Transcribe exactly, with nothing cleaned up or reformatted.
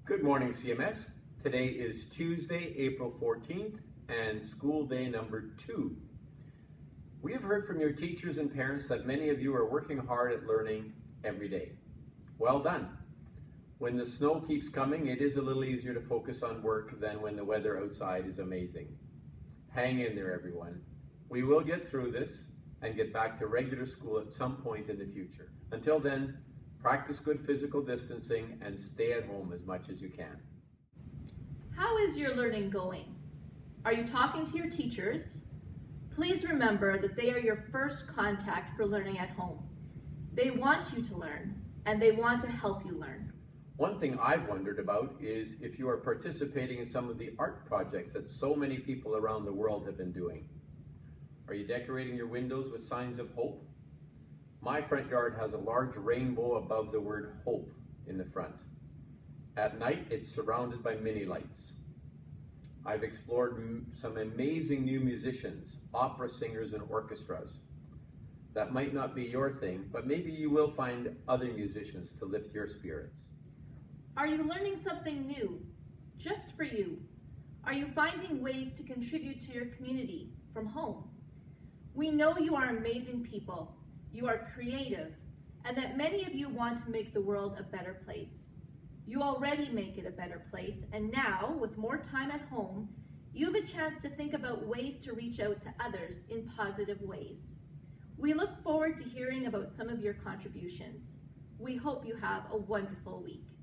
Good morning, C M S. Today is Tuesday, April fourteenth, and school day number two. We have heard from your teachers and parents that many of you are working hard at learning every day. Well done. When the snow keeps coming, it is a little easier to focus on work than when the weather outside is amazing. Hang in there, everyone. We will get through this and get back to regular school at some point in the future. Until then, practice good physical distancing and stay at home as much as you can. How is your learning going? Are you talking to your teachers? Please remember that they are your first contact for learning at home. They want you to learn, and they want to help you learn. One thing I've wondered about is if you are participating in some of the art projects that so many people around the world have been doing. Are you decorating your windows with signs of hope? My front yard has a large rainbow above the word hope in the front. At night, it's surrounded by mini lights. I've explored m some amazing new musicians, opera singers, and orchestras. That might not be your thing, but maybe you will find other musicians to lift your spirits. Are you learning something new, just for you? Are you finding ways to contribute to your community from home? We know you are amazing people, you are creative, and that many of you want to make the world a better place. You already make it a better place, and now, with more time at home, you have a chance to think about ways to reach out to others in positive ways. We look forward to hearing about some of your contributions. We hope you have a wonderful week.